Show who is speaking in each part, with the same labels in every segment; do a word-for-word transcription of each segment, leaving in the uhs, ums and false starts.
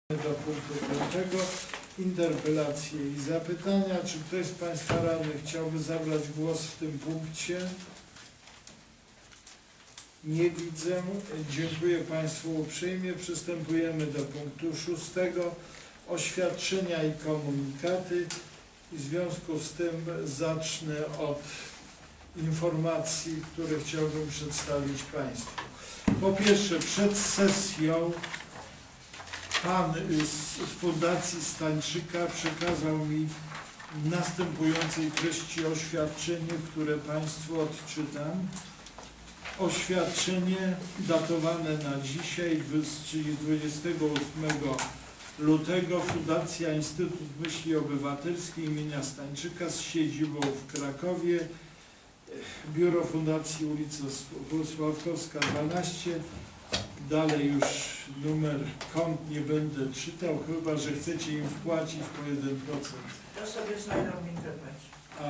Speaker 1: Do punktu piątego. Interpelacje i zapytania. Czy ktoś z Państwa radnych chciałby zabrać głos w tym punkcie? Nie widzę. Dziękuję Państwu uprzejmie. Przystępujemy do punktu szóstego. Oświadczenia i komunikaty. W związku z tym zacznę od informacji, które chciałbym przedstawić Państwu. Po pierwsze, przed sesją Pan z Fundacji Stańczyka przekazał mi następującej treści oświadczenie, które Państwu odczytam. Oświadczenie datowane na dzisiaj, czyli dwudziestego ósmego lutego. Fundacja Instytut Myśli Obywatelskiej imienia Stańczyka z siedzibą w Krakowie. Biuro Fundacji ulica Sławkowska dwanaście. Dalej już numer kont nie będę czytał, chyba że chcecie im wpłacić po jeden procent.
Speaker 2: To sobie znajdą w internecie.
Speaker 1: A,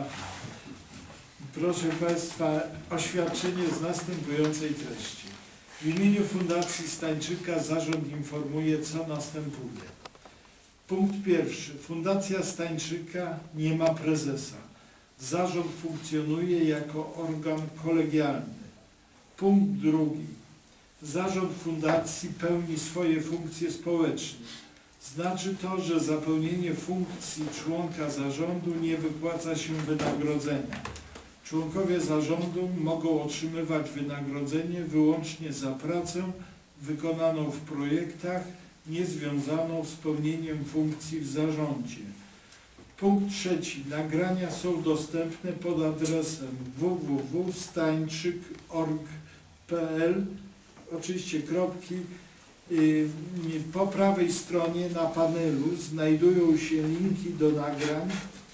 Speaker 1: proszę Państwa, oświadczenie z następującej treści. W imieniu Fundacji Stańczyka zarząd informuje, co następuje. Punkt pierwszy. Fundacja Stańczyka nie ma prezesa. Zarząd funkcjonuje jako organ kolegialny. Punkt drugi. Zarząd fundacji pełni swoje funkcje społeczne. Znaczy to, że za pełnienie funkcji członka zarządu nie wypłaca się wynagrodzenia. Członkowie zarządu mogą otrzymywać wynagrodzenie wyłącznie za pracę wykonaną w projektach niezwiązaną z pełnieniem funkcji w zarządzie. Punkt trzeci. Nagrania są dostępne pod adresem w w w kropka stańczyk kropka org kropka p l. Oczywiście kropki. Po prawej stronie na panelu znajdują się linki do nagrań.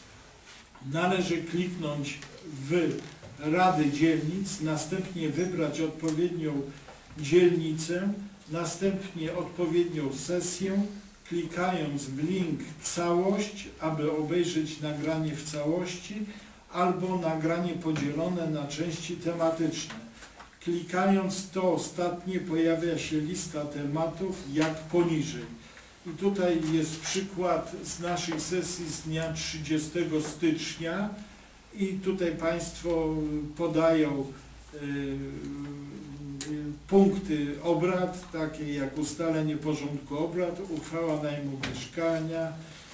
Speaker 1: Należy kliknąć w Rady Dzielnic, następnie wybrać odpowiednią dzielnicę, następnie odpowiednią sesję, klikając w link całość, aby obejrzeć nagranie w całości, albo nagranie podzielone na części tematyczne. Klikając to ostatnie pojawia się lista tematów jak poniżej. I tutaj jest przykład z naszej sesji z dnia trzydziestego stycznia i tutaj Państwo podają y, y, punkty obrad, takie jak ustalenie porządku obrad, uchwała najmu mieszkania,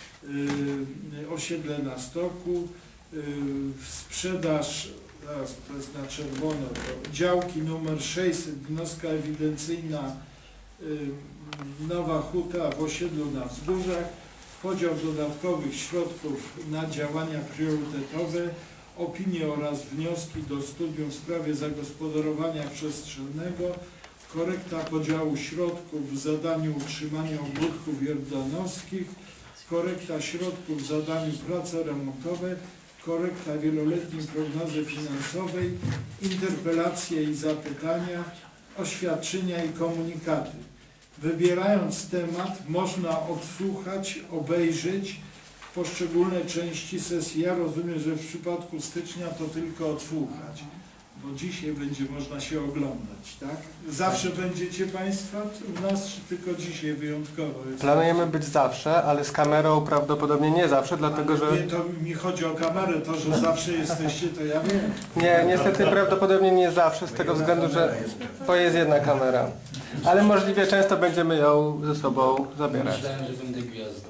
Speaker 1: y, osiedle na stoku, y, sprzedaż. Teraz to jest na czerwono, to działki numer sześćset, wioska ewidencyjna y, Nowa Huta w osiedlu na Wzgórzach, podział dodatkowych środków na działania priorytetowe, opinie oraz wnioski do studium w sprawie zagospodarowania przestrzennego, korekta podziału środków w zadaniu utrzymania ogródków jordanowskich, korekta środków w zadaniu prace remontowe, korekta wieloletniej prognozy finansowej, interpelacje i zapytania, oświadczenia i komunikaty. Wybierając temat można odsłuchać, obejrzeć poszczególne części sesji. Ja rozumiem, że w przypadku stycznia to tylko odsłuchać, bo dzisiaj będzie można się oglądać, tak? Zawsze będziecie Państwo u nas, czy tylko dzisiaj wyjątkowo? Jest
Speaker 3: Planujemy być zawsze, ale z kamerą prawdopodobnie nie zawsze, dlatego
Speaker 1: ale
Speaker 3: że...
Speaker 1: Nie, to mi chodzi o kamerę, to, że zawsze jesteście, to ja wiem.
Speaker 3: Nie, niestety prawdopodobnie nie zawsze, z tego względu, że to jest jedna kamera. Ale możliwie często będziemy ją ze sobą zabierać.
Speaker 4: Myślałem, że będę gwiazdą.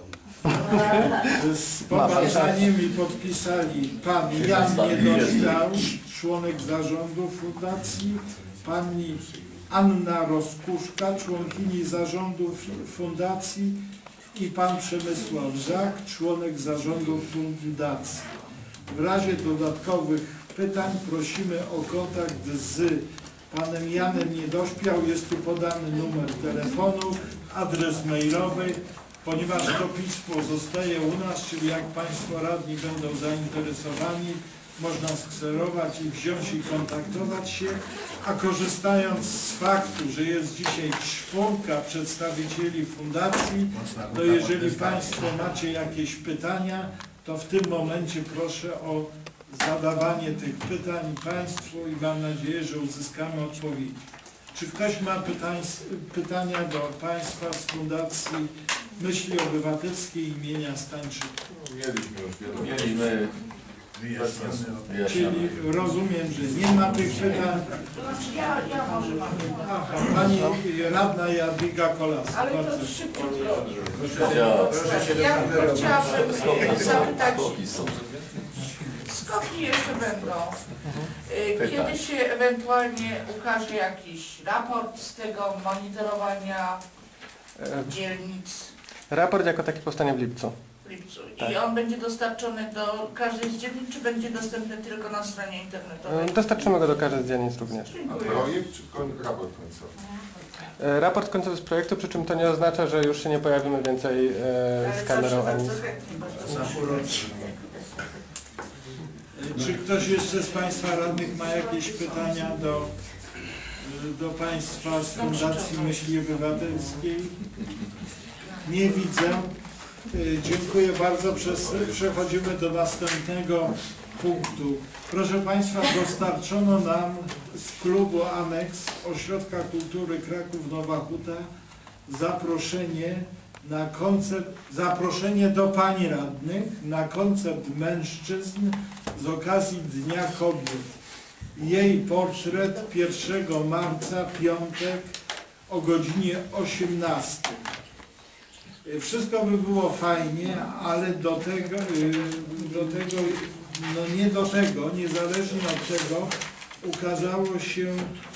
Speaker 1: Z poważaniem podpisali pan Jan Niedoszczał, członek zarządu fundacji, pani Anna Roskuszka, członkini zarządu fundacji i pan Przemysław Żak, członek zarządu fundacji. W razie dodatkowych pytań prosimy o kontakt z panem Janem Niedoszpiał. Jest tu podany numer telefonu, adres mailowy. Ponieważ to pismo zostaje u nas, czyli jak Państwo radni będą zainteresowani, można skserować i wziąć i kontaktować się, a korzystając z faktu, że jest dzisiaj czwórka przedstawicieli fundacji, to jeżeli Państwo macie jakieś pytania, to w tym momencie proszę o zadawanie tych pytań Państwu i mam nadzieję, że uzyskamy odpowiedzi. Czy ktoś ma pytań, pytania do Państwa z Fundacji Myśli Obywatelskiej imienia Stańczyka.
Speaker 4: Mieliśmy już wiele.
Speaker 5: Mieliśmy
Speaker 4: Wyjaśnione.
Speaker 1: Czyli rozumiem, że nie ma tych pytań.
Speaker 2: To znaczy ja, ja może mam jedno.
Speaker 1: Aha, pani radna Jadwiga Kolaska.
Speaker 2: Ale
Speaker 1: Bardzo
Speaker 2: to szybciutko.
Speaker 5: Ja
Speaker 4: Proszę się
Speaker 2: Ja
Speaker 4: do kamery
Speaker 2: chciałabym zapytać,
Speaker 5: skoki są.
Speaker 2: skoki jeszcze będą. Y, Kiedy się ewentualnie ukaże jakiś raport z tego monitorowania
Speaker 3: E,
Speaker 2: dzielnic
Speaker 3: Raport jako taki powstanie w lipcu.
Speaker 2: w lipcu?
Speaker 3: Tak.
Speaker 2: I on będzie dostarczony do każdej z dzielnic, czy będzie dostępny tylko na stronie internetowej?
Speaker 3: E, Dostarczymy go do każdej z dzielnic również.
Speaker 4: A
Speaker 2: Dziękuję.
Speaker 4: projekt czy koń- raport końcowy?
Speaker 3: E, Raport końcowy z projektu, przy czym to nie oznacza, że już się nie pojawimy więcej e,
Speaker 2: Ale
Speaker 3: z kamerą
Speaker 2: zawsze
Speaker 3: ani
Speaker 2: bardzo chętnie, bardzo
Speaker 4: Na
Speaker 2: proszę.
Speaker 4: półrocznie.
Speaker 1: Czy ktoś jeszcze z Państwa radnych ma jakieś pytania do, do Państwa z Fundacji Myśli Obywatelskiej? Nie widzę. Y, Dziękuję bardzo. Przez, przechodzimy do następnego punktu. Proszę Państwa, dostarczono nam z klubu Aneks Ośrodka Kultury Kraków Nowa Huta zaproszenie na koncert, zaproszenie do Pań Radnych na koncert mężczyzn z okazji Dnia Kobiet. Jej portret pierwszego marca, piątek o godzinie osiemnastej. Wszystko by było fajnie, ale do tego, do tego, no nie do tego, niezależnie od tego, ukazało się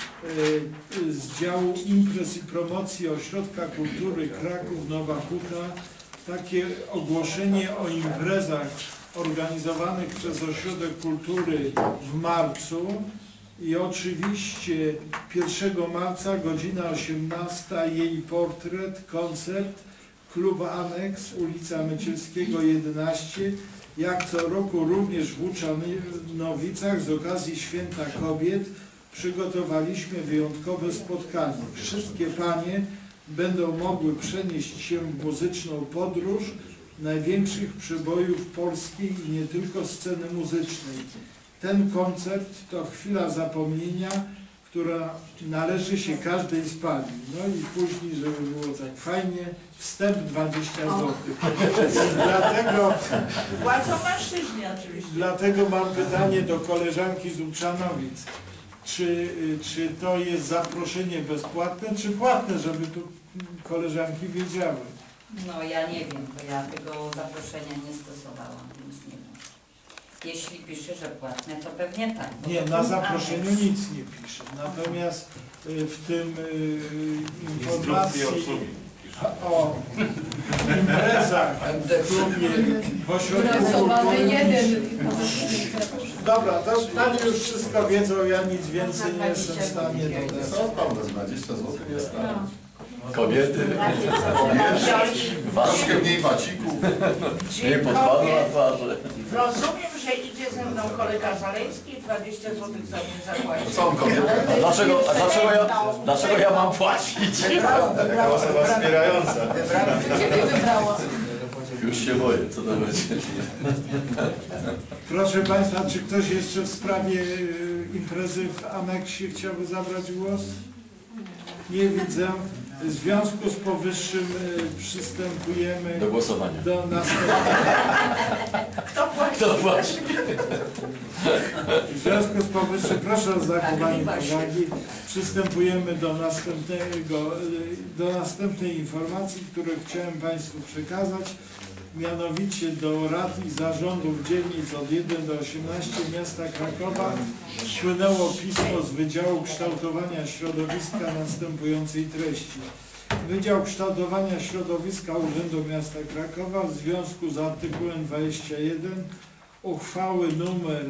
Speaker 1: z działu imprez i promocji Ośrodka Kultury Kraków Nowa Huta takie ogłoszenie o imprezach organizowanych przez Ośrodek Kultury w marcu i oczywiście pierwszego marca godzina osiemnasta jej portret, koncert, klub Aneks, ulica Mycielskiego jedenaście, jak co roku również w Łuczanowicach z okazji Święta Kobiet przygotowaliśmy wyjątkowe spotkanie. Wszystkie panie będą mogły przenieść się w muzyczną podróż największych przebojów polskiej i nie tylko sceny muzycznej. Ten koncert to chwila zapomnienia, która należy się każdej z pani. No i później, żeby było tak fajnie, wstęp dwadzieścia złotych. Dlatego,
Speaker 2: Płacą mężczyźni oczywiście.
Speaker 1: dlatego mam pytanie do koleżanki z Łuczanowic. Czy, czy to jest zaproszenie bezpłatne, czy płatne, żeby tu koleżanki wiedziały?
Speaker 6: No ja nie wiem, bo ja tego zaproszenia nie stosowałam, więc nie wiem. Jeśli pisze, że płatne, to pewnie tak. bo
Speaker 1: Nie,
Speaker 6: to
Speaker 1: na
Speaker 6: jest
Speaker 1: zaproszeniu
Speaker 6: aneks.
Speaker 1: nic nie pisze. Natomiast y, w tym y, informacji
Speaker 4: Instrukcje obsługi.
Speaker 1: o imprezach w klubie, w ośrodku kultury. Dobra, to panie już wszystko wiedzą, ja nic więcej nie jestem w stanie dodać.
Speaker 5: Co tam, to dwadzieścia złotych jest tam. Kobiety,
Speaker 4: Troszkę mniej maciku.
Speaker 5: nie podpadu na twarzy.
Speaker 2: Rozumiem, że idzie ze mną kolega Zaleński i dwadzieścia złotych za mnie zapłaci.
Speaker 5: Są kobiety. A dlaczego, a dlaczego, ja, dlaczego ja mam płacić?
Speaker 4: Taka osoba wspierająca.
Speaker 5: Już się boję, co to będzie.
Speaker 1: Proszę Państwa, czy ktoś jeszcze w sprawie y, imprezy w aneksie chciałby zabrać głos? Nie widzę. W związku z powyższym y, przystępujemy
Speaker 5: Do głosowania.
Speaker 1: do następnego.
Speaker 2: Kto płaci?
Speaker 5: Kto płaci?
Speaker 1: W związku z powyższym proszę o zachowanie powagi. Przystępujemy do następnego, y, do następnej informacji, którą chciałem Państwu przekazać. Mianowicie do rad i zarządów dzielnic od jeden do osiemnastu miasta Krakowa wpłynęło pismo z Wydziału Kształtowania Środowiska następującej treści. Wydział Kształtowania Środowiska Urzędu Miasta Krakowa w związku z artykułem dwudziestym pierwszym uchwały numer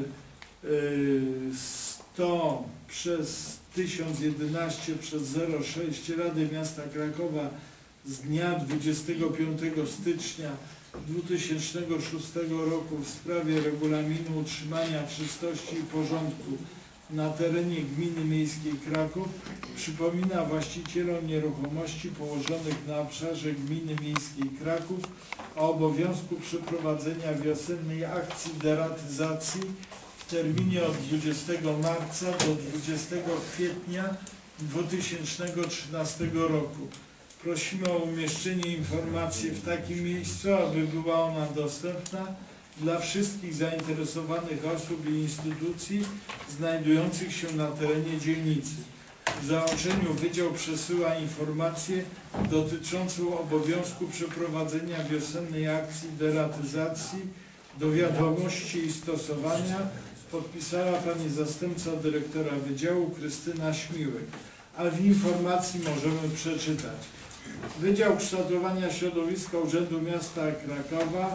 Speaker 1: sto przez tysiąc jedenaście przez zero sześć Rady Miasta Krakowa z dnia dwudziestego piątego stycznia dwa tysiące szóstego roku w sprawie regulaminu utrzymania czystości i porządku na terenie Gminy Miejskiej Kraków przypomina właścicielom nieruchomości położonych na obszarze Gminy Miejskiej Kraków o obowiązku przeprowadzenia wiosennej akcji deratyzacji w terminie od dwudziestego marca do dwudziestego kwietnia dwa tysiące trzynastego roku. Prosimy o umieszczenie informacji w takim miejscu, aby była ona dostępna dla wszystkich zainteresowanych osób i instytucji znajdujących się na terenie dzielnicy. W załączeniu Wydział przesyła informację dotyczącą obowiązku przeprowadzenia wiosennej akcji deratyzacji do wiadomości i stosowania. Podpisała pani zastępca dyrektora Wydziału Krystyna Śmiłek. Ale w informacji możemy przeczytać. Wydział Kształtowania Środowiska Urzędu Miasta Krakowa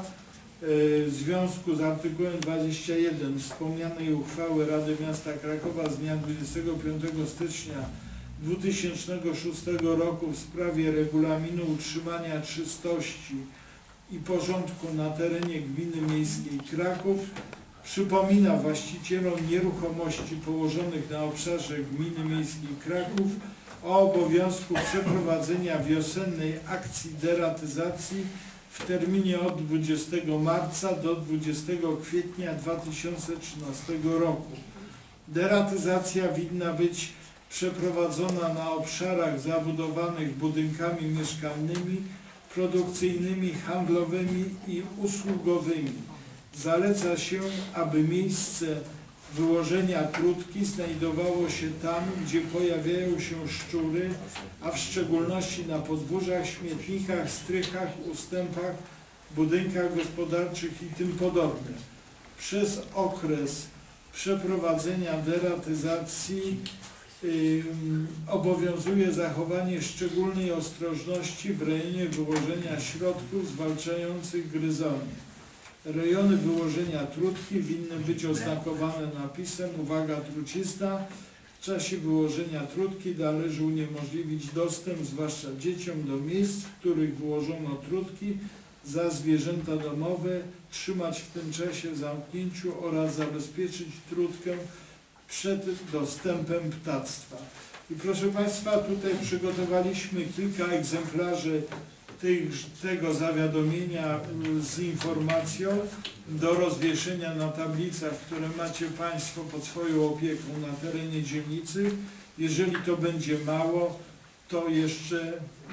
Speaker 1: w związku z artykułem dwudziestym pierwszym wspomnianej uchwały Rady Miasta Krakowa z dnia dwudziestego piątego stycznia dwa tysiące szóstego roku w sprawie regulaminu utrzymania czystości i porządku na terenie Gminy Miejskiej Kraków przypomina właścicielom nieruchomości położonych na obszarze Gminy Miejskiej Kraków o obowiązku przeprowadzenia wiosennej akcji deratyzacji w terminie od dwudziestego marca do dwudziestego kwietnia dwa tysiące trzynastego roku. Deratyzacja winna być przeprowadzona na obszarach zabudowanych budynkami mieszkalnymi, produkcyjnymi, handlowymi i usługowymi. Zaleca się, aby miejsce wyłożenia trutki znajdowało się tam, gdzie pojawiają się szczury, a w szczególności na podwórzach, śmietnikach, strychach, ustępach, budynkach gospodarczych i tym podobne. Przez okres przeprowadzenia deratyzacji yy, obowiązuje zachowanie szczególnej ostrożności w rejonie wyłożenia środków zwalczających gryzonie. Rejony wyłożenia trutki winny być oznakowane napisem uwaga trucizna. W czasie wyłożenia trutki należy uniemożliwić dostęp, zwłaszcza dzieciom, do miejsc, w których wyłożono trutki za zwierzęta domowe, trzymać w tym czasie w zamknięciu oraz zabezpieczyć trutkę przed dostępem ptactwa. I proszę Państwa, tutaj przygotowaliśmy kilka egzemplarzy Tych, tego zawiadomienia z informacją do rozwieszenia na tablicach, które macie Państwo pod swoją opieką na terenie dzielnicy. Jeżeli to będzie mało, to jeszcze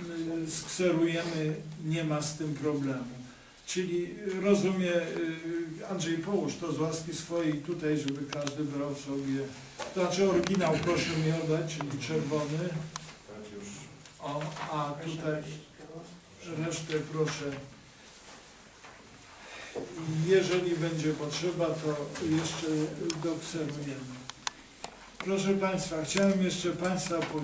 Speaker 1: skserujemy, nie ma z tym problemu. Czyli rozumie, Andrzej, połóż to z łaski swojej tutaj, żeby każdy brał sobie, to znaczy oryginał proszę mi oddać, czyli czerwony. O, a tutaj resztę proszę, jeżeli będzie potrzeba, to jeszcze dokserujemy. Proszę Państwa, chciałem jeszcze Państwa po,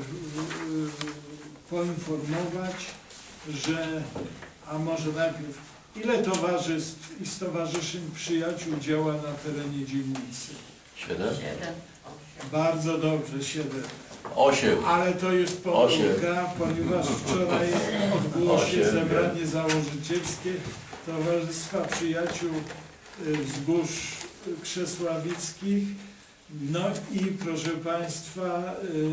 Speaker 1: poinformować, że, a może najpierw, ile towarzystw i stowarzyszeń przyjaciół działa na terenie dzielnicy?
Speaker 5: Siedem?
Speaker 1: Bardzo dobrze, siedem.
Speaker 5: Osiem.
Speaker 1: Ale to jest pomyłka, ponieważ wczoraj odbyło się
Speaker 5: Osiem.
Speaker 1: zebranie założycielskie Towarzystwa Przyjaciół Wzgórz Krzesławickich. No i proszę Państwa,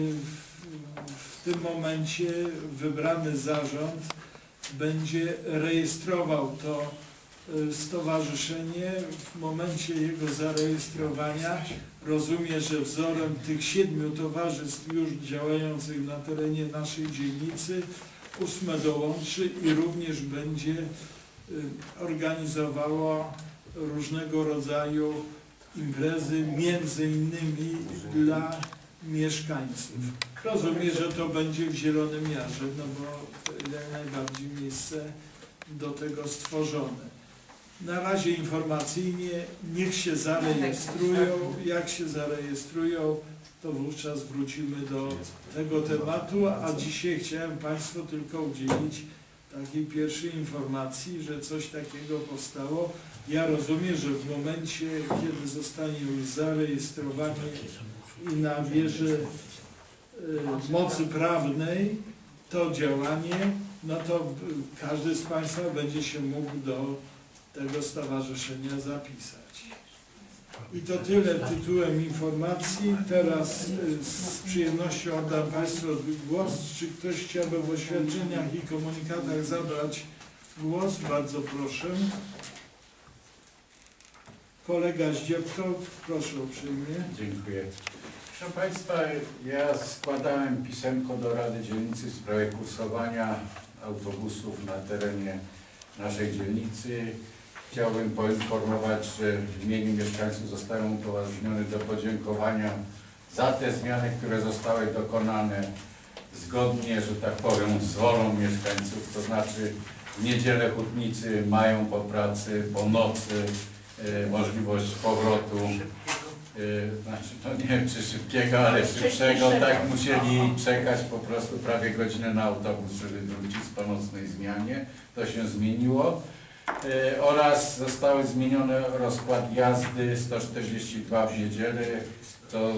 Speaker 1: w tym momencie wybrany zarząd będzie rejestrował to stowarzyszenie. W momencie jego zarejestrowania rozumiem, że wzorem tych siedmiu towarzystw już działających na terenie naszej dzielnicy ósme dołączy i również będzie organizowało różnego rodzaju imprezy, między innymi dla mieszkańców. Rozumiem, że to będzie w Zielonym Jarze, no bo jak najbardziej miejsce do tego stworzone. Na razie informacyjnie niech się zarejestrują, jak się zarejestrują, to wówczas wrócimy do tego tematu, a dzisiaj chciałem Państwu tylko udzielić takiej pierwszej informacji, że coś takiego powstało. Ja rozumiem, że w momencie, kiedy zostanie już zarejestrowany i nabierze mocy prawnej to działanie, no to każdy z Państwa będzie się mógł do tego stowarzyszenia zapisać. I to tyle tytułem informacji. Teraz z przyjemnością oddam Państwu głos. Czy ktoś chciałby w oświadczeniach i komunikatach zabrać głos? Bardzo proszę. Kolega Zdziebko, proszę uprzejmie.
Speaker 7: Dziękuję. Proszę Państwa, ja składałem pisemko do Rady Dzielnicy w sprawie kursowania autobusów na terenie naszej dzielnicy. Chciałbym poinformować, że w imieniu mieszkańców zostałem upoważniony do podziękowania za te zmiany, które zostały dokonane zgodnie, że tak powiem, z wolą mieszkańców, to znaczy w niedzielę hutnicy mają po pracy, po nocy e, możliwość powrotu, e, znaczy no nie wiem czy szybkiego, ale szybszego, tak musieli czekać po prostu prawie godzinę na autobus, żeby wrócić po nocnej zmianie, to się zmieniło. E, oraz zostały zmienione rozkład jazdy sto czterdzieści dwa w niedzielę, to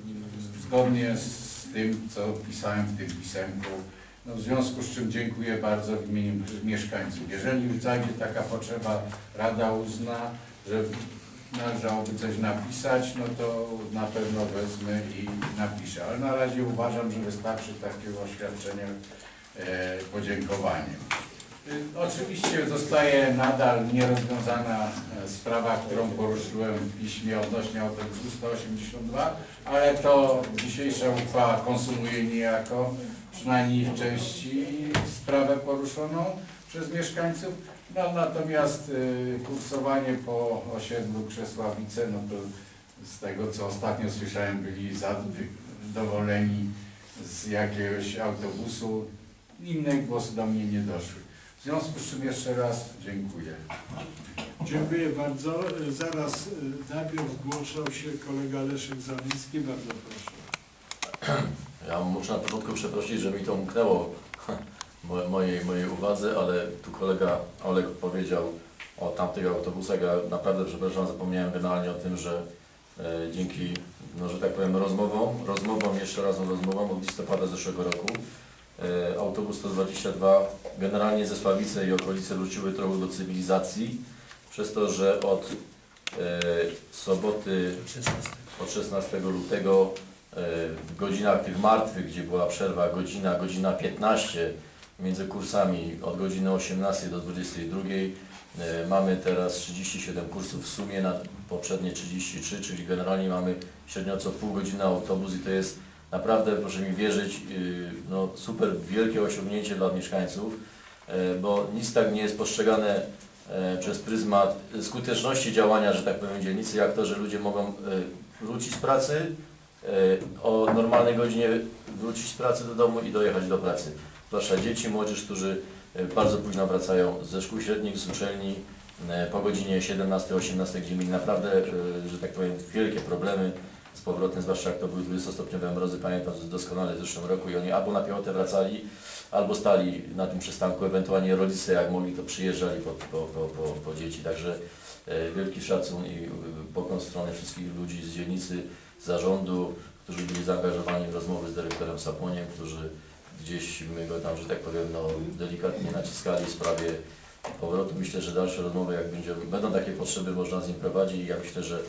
Speaker 7: zgodnie z tym, co pisałem w tym pisemku. No, w związku z czym dziękuję bardzo w imieniu mieszkańców. Jeżeli już zajdzie taka potrzeba, Rada uzna, że należałoby coś napisać, no to na pewno wezmę i napiszę. Ale na razie uważam, że wystarczy takiego oświadczenia e, podziękowaniem. E, oczywiście zostaje nadal nierozwiązana e, sprawa, którą poruszyłem w piśmie odnośnie autobusu sto osiemdziesiąt dwa, ale to dzisiejsza uchwała konsumuje niejako, przynajmniej w części, sprawę poruszoną przez mieszkańców. No, natomiast y, kursowanie po osiedlu Krzesławice, no to z tego co ostatnio słyszałem, byli zadowoleni z jakiegoś autobusu. Inne głosy do mnie nie doszły. W związku z czym jeszcze raz dziękuję.
Speaker 1: Dziękuję bardzo. Zaraz y, najpierw zgłaszał się kolega Leszek Zawicki. Bardzo proszę.
Speaker 5: Ja muszę na początku przeprosić, że mi to umknęło mojej, mojej uwadze, ale tu kolega Olek powiedział o tamtych autobusach. Ja naprawdę, przepraszam, zapomniałem generalnie o tym, że e, dzięki, no, że tak powiem, rozmowom, rozmowom, jeszcze raz rozmowom od listopada zeszłego roku, e, autobus sto dwadzieścia dwa generalnie ze Sławice i okolice wróciły trochę do cywilizacji, przez to, że od e, soboty, od szesnastego lutego w godzinach tych martwych, gdzie była przerwa godzina, godzina piętnaście między kursami od godziny osiemnastej do dwudziestej drugiej. Mamy teraz trzydzieści siedem kursów w sumie, na poprzednie trzydzieści trzy, czyli generalnie mamy średnio co pół godziny autobus i to jest naprawdę, proszę mi wierzyć, no super wielkie osiągnięcie dla mieszkańców, bo nic tak nie jest postrzegane przez pryzmat skuteczności działania, że tak powiem, dzielnicy, jak to, że ludzie mogą wrócić z pracy, o normalnej godzinie wrócić z pracy do domu i dojechać do pracy. Zwłaszcza dzieci, młodzież, którzy bardzo późno wracają ze szkół średnich, z uczelni po godzinie siedemnastej osiemnastej, gdzie mieli naprawdę, że tak powiem, wielkie problemy z powrotem, zwłaszcza jak to były dwudziestostopniowe mrozy, pamiętam doskonale w zeszłym roku i oni albo na piechotę wracali, albo stali na tym przystanku, ewentualnie rodzice jak mogli to przyjeżdżali po, po, po, po, po dzieci. Także wielki szacun i pokłon w stronę wszystkich ludzi z dzielnicy, zarządu, którzy byli zaangażowani w rozmowy z dyrektorem Saponiem, którzy gdzieś my go tam, że tak powiem, no, delikatnie naciskali w sprawie powrotu. Myślę, że dalsze rozmowy, jak będzie, będą takie potrzeby, można z nim prowadzić i ja myślę, że,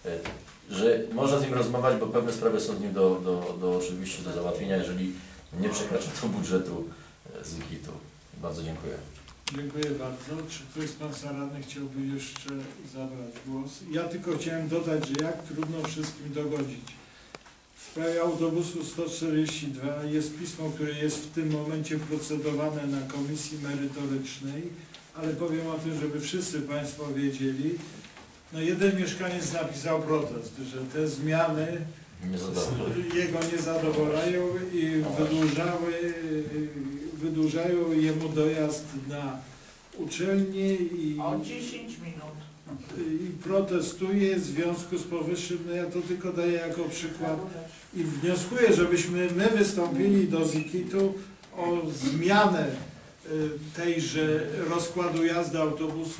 Speaker 5: że można z nim rozmawiać, bo pewne sprawy są z nim do, do, do oczywiście do załatwienia, jeżeli nie przekracza to budżetu z I K I T-u. Bardzo dziękuję.
Speaker 1: Dziękuję bardzo. Czy ktoś z Państwa radnych chciałby jeszcze zabrać głos? Ja tylko chciałem dodać, że jak trudno wszystkim dogodzić. W sprawie autobusu sto czterdzieści dwa jest pismo, które jest w tym momencie procedowane na komisji merytorycznej, ale powiem o tym, żeby wszyscy Państwo wiedzieli. No jeden mieszkaniec napisał protest, że te zmiany
Speaker 5: Nie
Speaker 1: jego nie zadowalają i wydłużały, wydłużają jemu dojazd na uczelnię i,
Speaker 2: O dziesięć minut.
Speaker 1: i protestuje w związku z powyższym. No ja to tylko daję jako przykład i wnioskuję, żebyśmy my wystąpili do Z I K I T-u o zmianę tejże rozkładu jazdy autobusu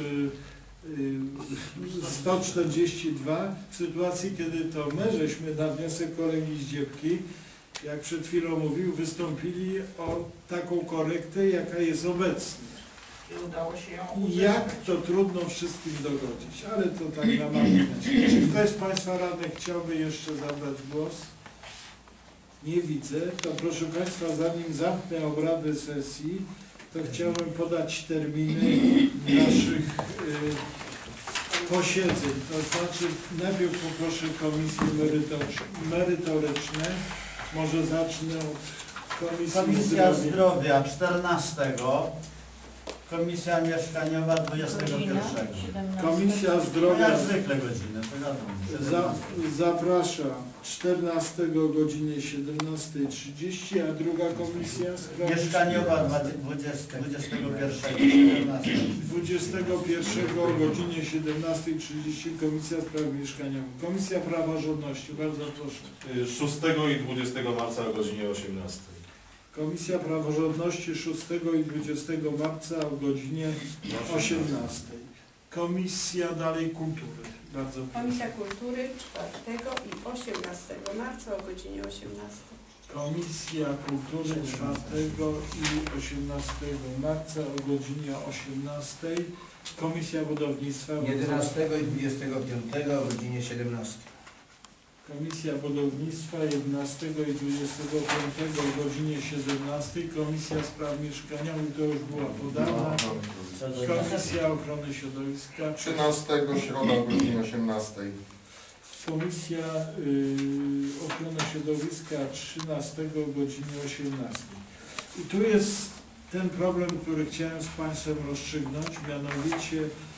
Speaker 1: sto czterdzieści dwa w sytuacji, kiedy to my żeśmy na wniosek kolegi Zdziebki, jak przed chwilą mówił, wystąpili o taką korektę, jaka jest obecnie.
Speaker 2: I udało się ją
Speaker 1: I
Speaker 2: uzyskać.
Speaker 1: jak to trudno wszystkim dogodzić, ale to tak na marginesie. Czy ktoś z Państwa radnych chciałby jeszcze zabrać głos? Nie widzę. To proszę Państwa, zanim zamknę obrady sesji, to chciałbym podać terminy naszych y, posiedzeń. To znaczy najpierw poproszę komisje merytoryczne. Może zacznę od Komisji
Speaker 8: Komisja
Speaker 1: Zdrowia.
Speaker 8: Zdrowia czternastego. Komisja Mieszkaniowa dwudziestego pierwszego.
Speaker 1: Komisja
Speaker 8: No
Speaker 1: Zdrowia
Speaker 8: jak zwykle godzinę, to wiadomo.
Speaker 1: za, zaprasza czternastego o godzinie siedemnastej trzydzieści, a druga komisja spraw
Speaker 8: Mieszkaniowa dwudziestego pierwszego. siedemnastego.
Speaker 1: dwudziestego pierwszego o godzinie siedemnastej trzydzieści Komisja Spraw Mieszkaniowych. Komisja Praworządności, bardzo proszę.
Speaker 4: szóstego i dwudziestego marca o godzinie osiemnastej.
Speaker 1: Komisja Praworządności szóstego i dwudziestego marca o godzinie osiemnastej. Komisja dalej Kultury. Bardzo proszę.
Speaker 9: Komisja Kultury czwartego i osiemnastego marca o godzinie osiemnastej.
Speaker 1: Komisja Kultury czwartego i osiemnastego marca o godzinie osiemnastej. Komisja Budownictwa.
Speaker 10: jedenastego i dwudziestego piątego o godzinie siedemnastej.
Speaker 1: Komisja Budownictwa jedenastego i dwudziestego piątego o godzinie siedemnastej. Komisja Spraw Mieszkaniowych, to już była podana. Komisja Ochrony Środowiska.
Speaker 4: trzynastego środa o godzinie osiemnastej.
Speaker 1: Komisja y, Ochrony Środowiska trzynastego o godzinie osiemnastej. I tu jest ten problem, który chciałem z Państwem rozstrzygnąć, mianowicie,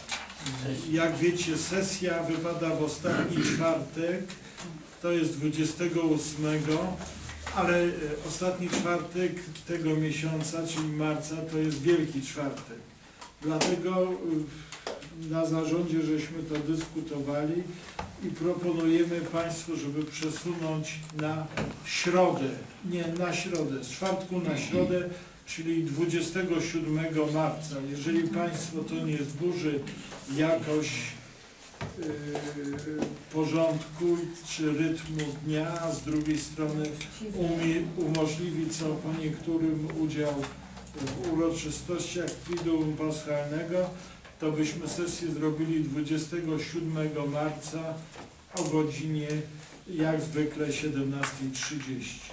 Speaker 1: jak wiecie, sesja wypada w ostatni czwartek, to jest dwudziestego ósmego, ale y, ostatni czwartek tego miesiąca, czyli marca, to jest Wielki Czwartek. Dlatego y, na zarządzie żeśmy to dyskutowali i proponujemy Państwu, żeby przesunąć na środę, nie na środę, z czwartku na środę, czyli dwudziestego siódmego marca. Jeżeli Państwo to nie zburzy jakoś yy, porządku czy rytmu dnia, a z drugiej strony umie, umożliwi co po niektórym udział w uroczystościach Triduum Paschalnego, to byśmy sesję zrobili dwudziestego siódmego marca o godzinie jak zwykle siedemnastej trzydzieści.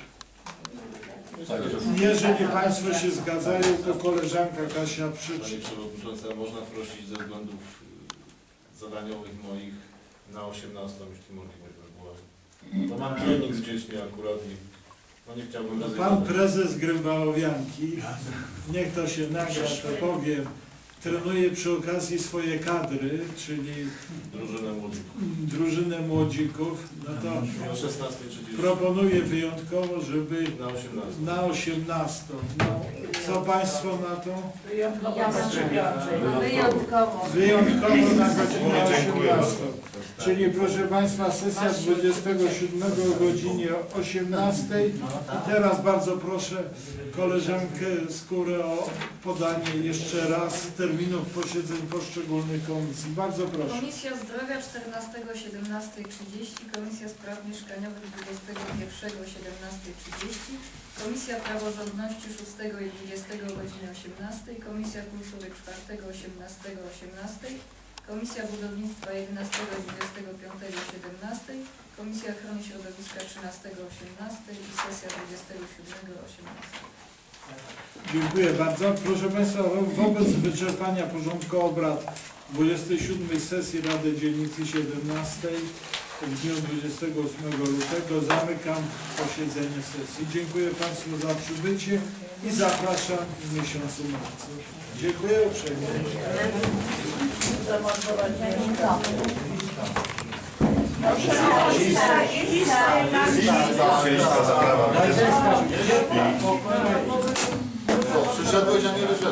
Speaker 1: Jeżeli Państwo się zgadzają, to koleżanka Kasia
Speaker 11: Panie
Speaker 1: przeczyta.
Speaker 11: Przewodniczący, a można prosić ze względów y, zadaniowych moich na osiemnastą, jeśli możliwość by była. Bo mam trening z dziećmi akurat i no nie chciałbym
Speaker 1: Pan
Speaker 11: ryzykować.
Speaker 1: prezes gry Bałowianki, niech to się nagra, to powiem, trenuje przy okazji swoje kadry, czyli
Speaker 11: Drużynę młodzików.
Speaker 1: drużynę młodzików, no to
Speaker 11: O szesnastej trzydzieści.
Speaker 1: proponuję wyjątkowo, żeby
Speaker 11: Na osiemnastą.
Speaker 1: na osiemnastą. No, co Państwo na to?
Speaker 2: Wyjątkowo
Speaker 6: Ja
Speaker 2: na dziewiątej.
Speaker 6: Wyjątkowo.
Speaker 1: Wyjątkowo na godzinę
Speaker 4: Dziękuję.
Speaker 1: osiemnastą. Czyli proszę Państwa, sesja dwudziestego siódmego o godzinie osiemnastej. I teraz bardzo proszę koleżankę Skórę o podanie jeszcze raz terminów posiedzeń poszczególnych komisji. Bardzo proszę.
Speaker 9: Komisja Zdrowia czternastego o siedemnastej trzydzieści, Komisja Spraw Mieszkaniowych dwudziestego pierwszego o siedemnastej trzydzieści, Komisja Praworządności szóstego i dwudziestego o godzinie osiemnastej, Komisja Kultury czwartego, osiemnastego o osiemnastej, Komisja Budownictwa jedenastego i dwudziestego piątego o siedemnastej, Komisja Ochrony Środowiska trzynastego o osiemnastej i sesja dwudziestego siódmego o osiemnastej.
Speaker 1: Dziękuję bardzo. Proszę Państwa, wo- wobec wyczerpania porządku obrad dwudziestej siódmej sesji Rady Dzielnicy siedemnastej w dniu dwudziestego ósmego lutego zamykam posiedzenie sesji. Dziękuję Państwu za przybycie i zapraszam w miesiącu marcu. Dziękuję uprzejmie.
Speaker 4: Przyszedłeś, a nie wiesz,